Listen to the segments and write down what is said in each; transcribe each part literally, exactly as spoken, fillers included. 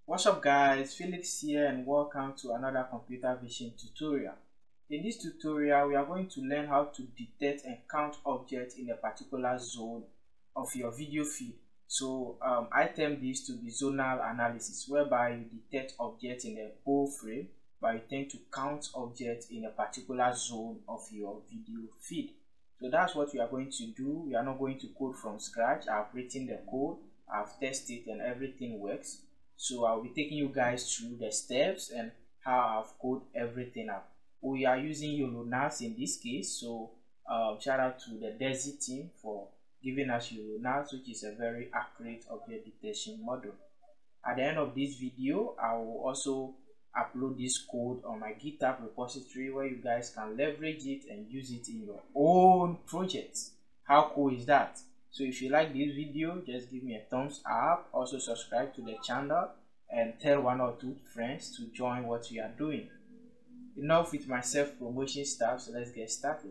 What's up guys, Felix here and welcome to another computer vision tutorial. In this tutorial we are going to learn how to detect and count objects in a particular zone of your video feed. So um, I term this to be zonal analysis, whereby you detect objects in a whole frame but you tend to count objects in a particular zone of your video feed. So that's what we are going to do. We are not going to code from scratch. I've written the code, I've tested and everything works. So I'll be taking you guys through the steps and how I've coded everything up. We are using YOLO-N A S in this case, so uh, shout out to the Desi team for giving us YOLO-N A S, which is a very accurate object detection model. At the end of this video, I will also upload this code on my GitHub repository where you guys can leverage it and use it in your own projects. How cool is that? So if you like this video, just give me a thumbs up. Also subscribe to the channel and tell one or two friends to join what we are doing. Enough with my self-promotion stuff, so let's get started.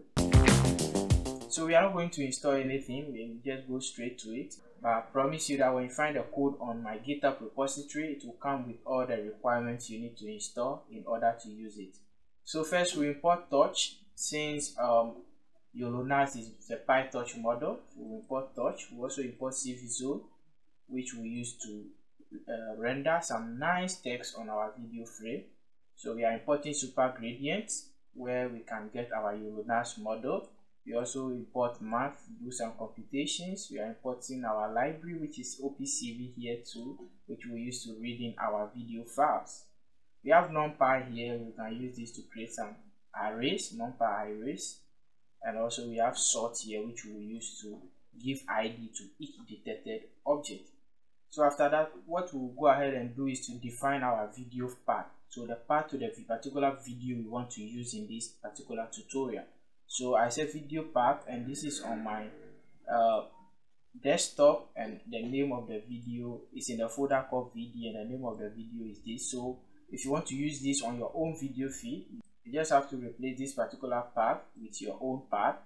So we are not going to install anything, we'll just go straight to it. But I promise you that when you find the code on my GitHub repository, it will come with all the requirements you need to install in order to use it. So first we import Touch, since um, YOLO-N A S is the PyTorch model. We import Touch. We also import C V Zone, which we use to uh, render some nice text on our video frame. So we are importing Super Gradient, where we can get our YOLO-N A S model. We also import math, do some computations. We are importing our library, which is O P C V here too, which we use to read in our video files. We have NumPy here. We can use this to create some arrays, NumPy arrays. And also we have sort here, which we will use to give I D to each detected object. So after that, what we'll go ahead and do is to define our video path. So the path to the particular video we want to use in this particular tutorial. So I say video path, and this is on my uh, desktop, and the name of the video is in the folder called V D, and the name of the video is this. So if you want to use this on your own video feed, you just have to replace this particular path with your own path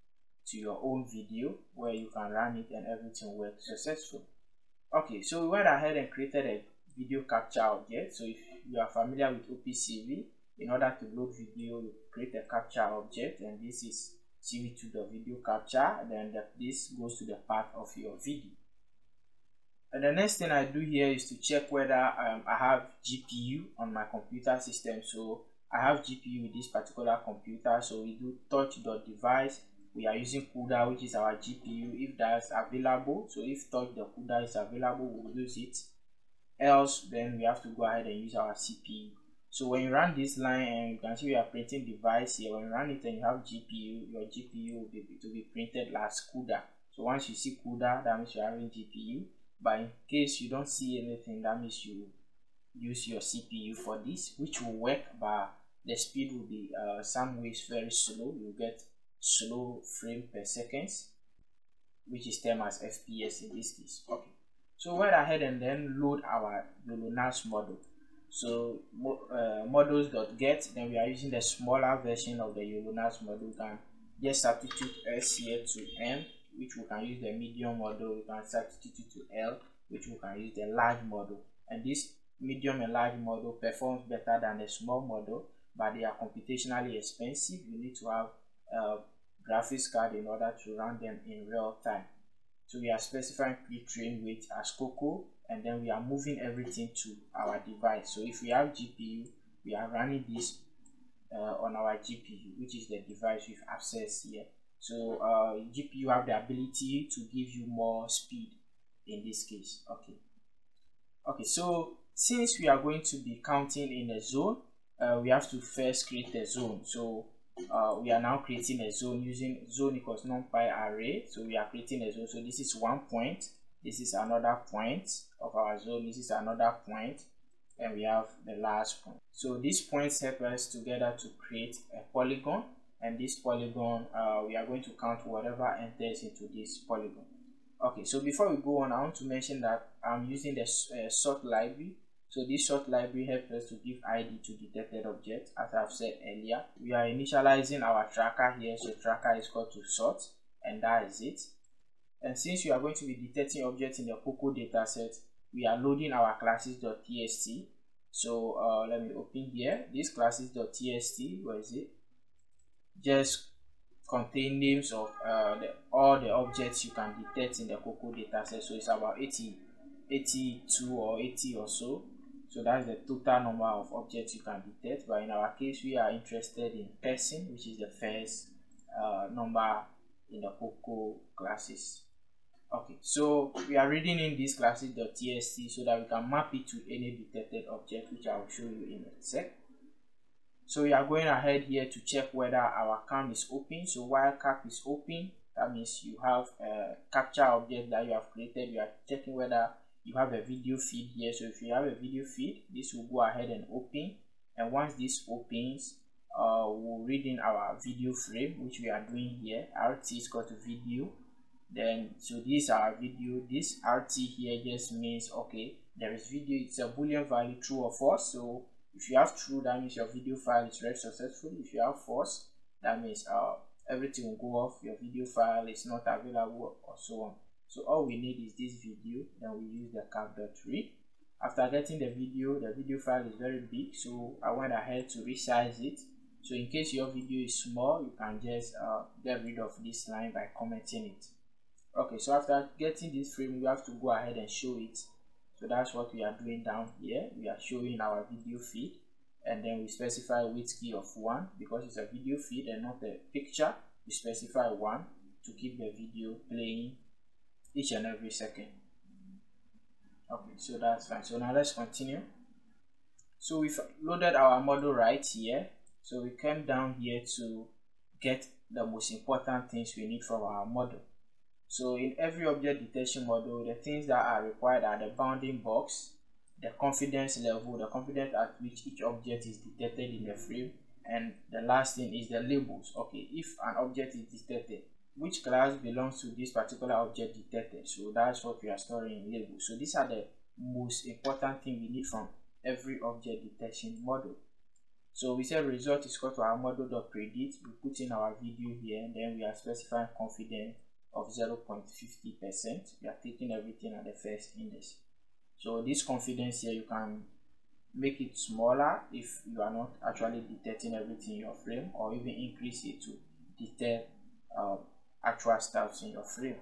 to your own video, where you can run it and everything works successful. Okay, so we went ahead and created a video capture object. So if you are familiar with O P C V, in order to load video, you create a capture object, and this is C V two the video capture. Then the, this goes to the path of your video. And the next thing I do here is to check whether um, I have G P U on my computer system. So I have G P U with this particular computer, so we do touch.device. We are using CUDA, which is our G P U, if that's available. So if touch the CUDA is available, we'll use it. Else, then we have to go ahead and use our C P U. So when you run this line, and you can see we are printing device here. When you run it and you have G P U, your G P U will be to be printed as CUDA. So once you see CUDA, that means you are having G P U. But in case you don't see anything, that means you use your C P U for this, which will work, but the speed will be uh, some ways very slow. You get slow frame per second, which is termed as F P S in this case. Okay, so went ahead and then load our YOLO-N A S model. So uh, models.get, then we are using the smaller version of the YOLO-N A S model. We can just substitute S here to M, which we can use the medium model. We can substitute to L, which we can use the large model. And this medium and large model performs better than the small model, but they are computationally expensive. You need to have a graphics card in order to run them in real time. So we are specifying pre-train weight as Coco, and then we are moving everything to our device. So if we have G P U, we are running this uh, on our G P U, which is the device we've accessed here. So uh, G P U have the ability to give you more speed in this case. Okay. Okay. So since we are going to be counting in a zone, uh, we have to first create a zone. So uh, we are now creating a zone using zone equals NumPy array. So we are creating a zone. So this is one point. This is another point of our zone. This is another point, and we have the last point. So these points help us together to create a polygon, and this polygon uh, we are going to count whatever enters into this polygon. Okay, so before we go on, I want to mention that I'm using the uh, sort library. So this sort library helps us to give I D to detected objects. As I've said earlier, we are initializing our tracker here. So tracker is equal to sort, and that is it. And since you are going to be detecting objects in the Coco dataset, we are loading our classes.txt. So uh, let me open here. This classes.txt, where is it? Just contain names of uh, the, all the objects you can detect in the Cocoa dataset. So it's about eighty, eighty-two or eighty or so. So that's the total number of objects you can detect. But in our case, we are interested in person, which is the first uh, number in the Cocoa classes. Okay, so we are reading in this classes.txt so that we can map it to any detected object, which I will show you in a sec. So we are going ahead here to check whether our cam is open. So while cap is open, that means you have a capture object that you have created. We are checking whether you have a video feed here. So if you have a video feed, this will go ahead and open. And once this opens, uh, we'll read in our video frame, which we are doing here. R T is equal to video. Then so this is our video. This R T here just means okay, there is video. It's a boolean value, true or false. So if you have true, that means your video file is read successfully. If you have false, that means uh everything will go off, your video file is not available, or so on. So all we need is this video. Then we use the cap.read. After getting the video, the video file is very big, so I went ahead to resize it. So in case your video is small, you can just uh, get rid of this line by commenting it. Okay, so after getting this frame, you have to go ahead and show it. So that's what we are doing down here. We are showing our video feed, and then we specify width key of one because it's a video feed and not a picture. We specify one to keep the video playing each and every second. Okay, so that's fine. So now let's continue. So we've loaded our model right here. So we came down here to get the most important things we need from our model. So in every object detection model, the things that are required are the bounding box, the confidence level, the confidence at which each object is detected in the frame, and the last thing is the labels. Okay, if an object is detected, which class belongs to this particular object detected? So that's what we are storing in labels. So these are the most important thing we need from every object detection model. So we said result is equal to our model.predict. We put in our video here, and then we are specifying confidence of zero point five zero percent. We are taking everything at the first index. So this confidence here, you can make it smaller if you are not actually detecting everything in your frame, or even increase it to detect uh, actual stuff in your frame.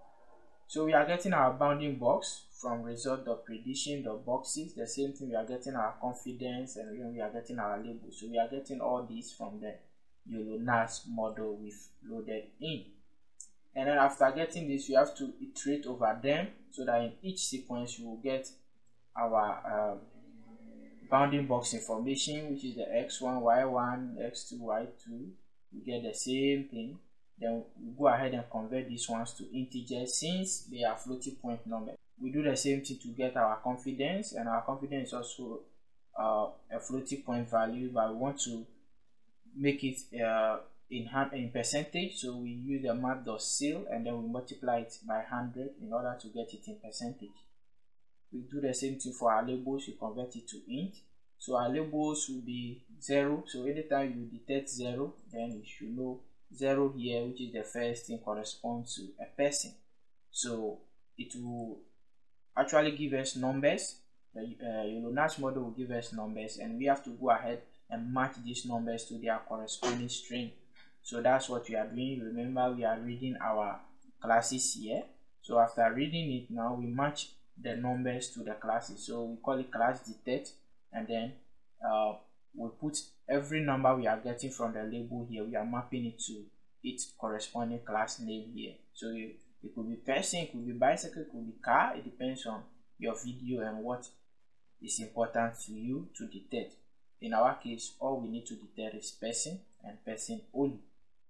So we are getting our bounding box from result.prediction.boxes. The same thing, we are getting our confidence, and then we are getting our label. So we are getting all these from the YOLO-N A S model we've loaded in. And then after getting this, we have to iterate over them so that in each sequence you will get our uh, bounding box information, which is the x one, y one, x two, y two. We get the same thing. Then we go ahead and convert these ones to integers since they are floating point numbers. We do the same thing to get our confidence, and our confidence is also uh, a floating point value, but we want to make it uh, in in percentage. So we use the map.ceil, and then we multiply it by one hundred in order to get it in percentage. We do the same thing for our labels. We convert it to int. So our labels will be zero. So anytime you detect zero, then you should know zero here, which is the first thing, corresponds to a person. So it will actually give us numbers. The uh, YOLO-N A S model will give us numbers, and we have to go ahead and match these numbers to their corresponding string. So that's what we are doing. Remember, we are reading our classes here. So after reading it, now we match the numbers to the classes. So we call it class detect, and then uh, we put every number we are getting from the label here, we are mapping it to its corresponding class name here. So it, it could be person, it could be bicycle, it could be car. It depends on your video and what is important to you to detect. In our case, all we need to detect is person and person only.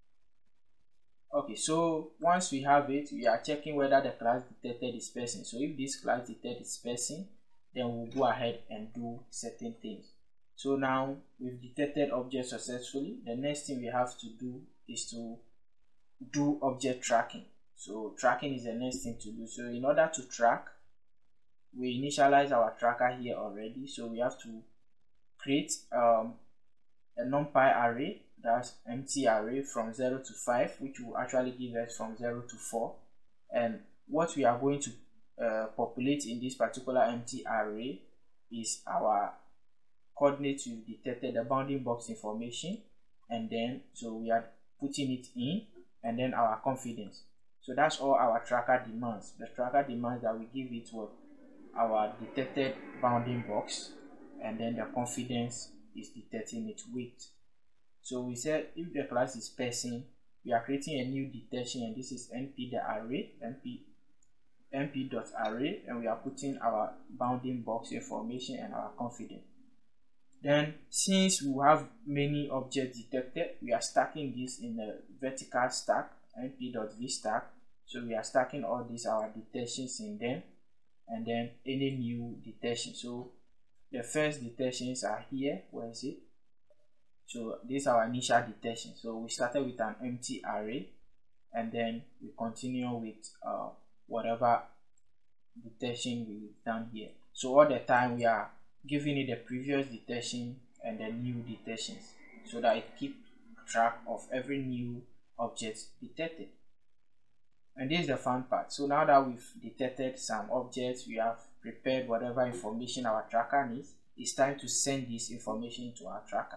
Okay, so once we have it, we are checking whether the class detected is person. So if this class detected is person, then we'll go ahead and do certain things. So now we've detected objects successfully. The next thing we have to do is to do object tracking. So tracking is the next thing to do. So in order to track, we initialize our tracker here already. So we have to create um, a numpy array, that's empty array from zero to five, which will actually give us from zero to four. And what we are going to uh, populate in this particular empty array is our coordinates we've detected, the bounding box information, and then so we are putting it in, and then our confidence. So that's all our tracker demands. The tracker demands that we give it what our detected bounding box, and then the confidence is detecting its weight. So we said if the class is person, we are creating a new detection, and this is np the array, np np dot array, and we are putting our bounding box information and our confidence. Then since we have many objects detected, we are stacking this in a vertical stack, np.vstack. So we are stacking all these our detections in them, and then any new detection. So the first detections are here. Where is it? So this is our initial detection. So we started with an empty array, and then we continue with uh, whatever detection we've done here. So all the time we are giving it the previous detection and the new detections, so that it keeps track of every new object detected. And this is the fun part. So now that we've detected some objects, we have prepared whatever information our tracker needs, it's time to send this information to our tracker.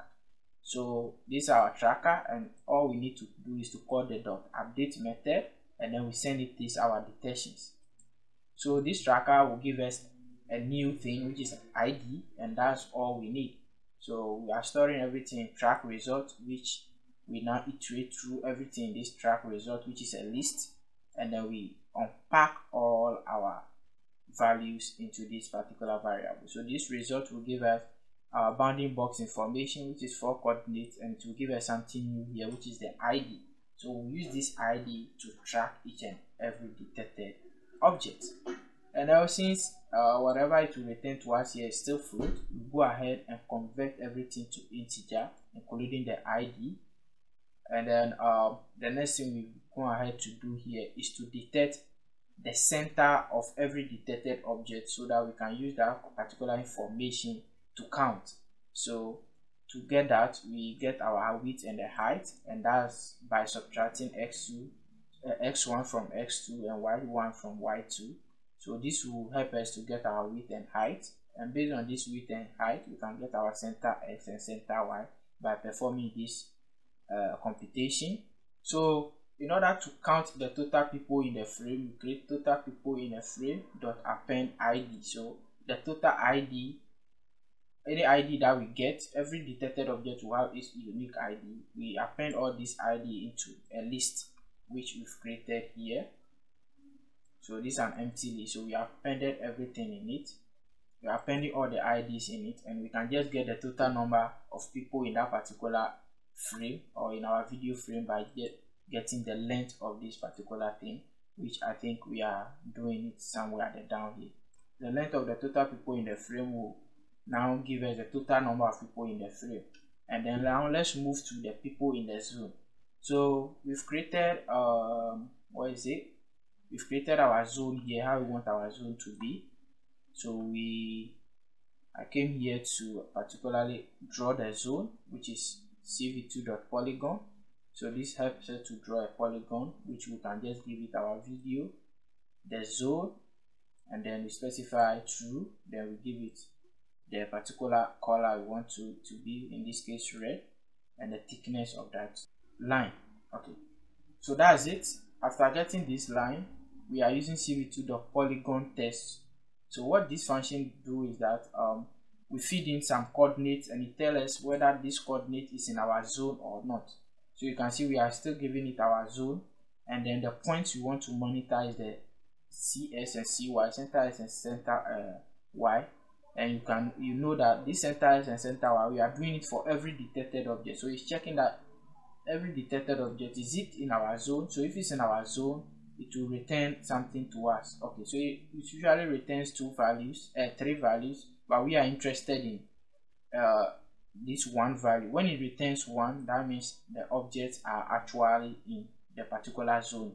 So this is our tracker, and all we need to do is to call the dot update method, and then we send it this our detections. So this tracker will give us a new thing, which is an I D, and that's all we need. So we are storing everything in track result, which we now iterate through everything in this track result, which is a list, and then we unpack all our values into this particular variable. So this result will give us our bounding box information, which is four coordinates, and it will give us something new here, which is the I D. So we'll use this I D to track each and every detected object. And now since uh, whatever it will return to us here is still float, we go ahead and convert everything to integer, including the I D. And then uh, the next thing we go ahead to do here is to detect the center of every detected object, so that we can use that particular information to count. So to get that, we get our width and the height, and that's by subtracting x two, uh, x one from x two and y one from y two. So this will help us to get our width and height, and based on this width and height, we can get our center x and center y by performing this uh, computation. So in order to count the total people in the frame, we create total people in a frame dot append I D. So the total I D, any I D that we get, every detected object will have its unique I D. We append all this I D into a list which we've created here. So this is an empty list, so we have appended everything in it. We are appending all the I Ds in it, and we can just get the total number of people in that particular frame or in our video frame by get, getting the length of this particular thing, which I think we are doing it somewhere at the down here. The length of the total people in the frame will now give us the total number of people in the frame. And then now let's move to the people in the zone. So we've created um what is it we've created our zone here, how we want our zone to be. So we I came here to particularly draw the zone, which is c v two dot polygon. So this helps us to draw a polygon, which we can just give it our video, the zone, and then we specify true, then we give it the particular color we want to to be, in this case red, and the thickness of that line. Okay, so that's it. After getting this line, we are using c v two dot polygon test. So what this function do is that um we feed in some coordinates, and it tells us whether this coordinate is in our zone or not. So you can see we are still giving it our zone, and then the points we want to monitor is the C S and C Y, center S and center uh, Y. And you can you know that this center S and center Y, we are doing it for every detected object. So it's checking that every detected object, is it in our zone. So if it's in our zone, it will return something to us. Okay, so it usually returns two values, uh, three values, but we are interested in uh, this one value. When it returns one, that means the objects are actually in the particular zone.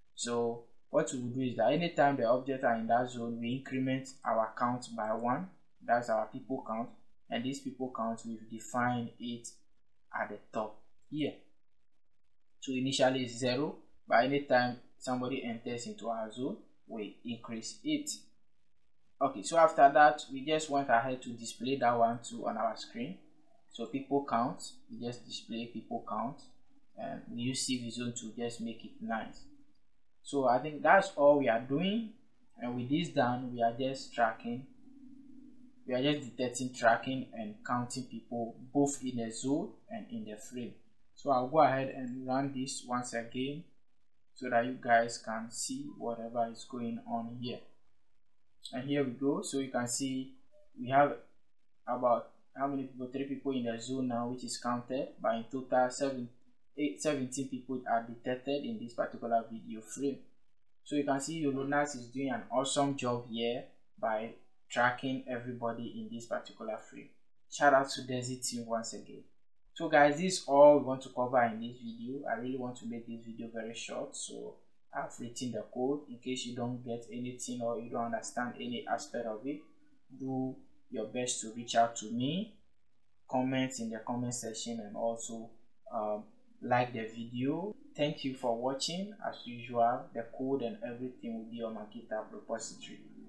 So what we will do is that anytime the objects are in that zone, we increment our count by one. That's our people count, and this people count, we've defined it at the top here. So initially it's zero, but anytime somebody enters into our zone, we increase it. Okay, so after that we just went ahead to display that one too on our screen. So people count, we just display people count, and we use C V zone to just make it nice. So I think that's all we are doing, and with this done we are just tracking, we are just detecting, tracking and counting people both in the zone and in the frame. So I'll go ahead and run this once again so that you guys can see whatever is going on here. And here we go. So you can see we have about how many people? Three people in the zone now, which is counted, but in total seven, eight, seventeen people are detected in this particular video frame. So you can see YOLO-N A S is doing an awesome job here by tracking everybody in this particular frame. Shout out to Desi team once again. So guys, this is all we want to cover in this video. I really want to make this video very short, so I've written the code. In case you don't get anything or you don't understand any aspect of it, do your best to reach out to me, comment in the comment section, and also um, like the video. Thank you for watching. As usual, the code and everything will be on my GitHub repository.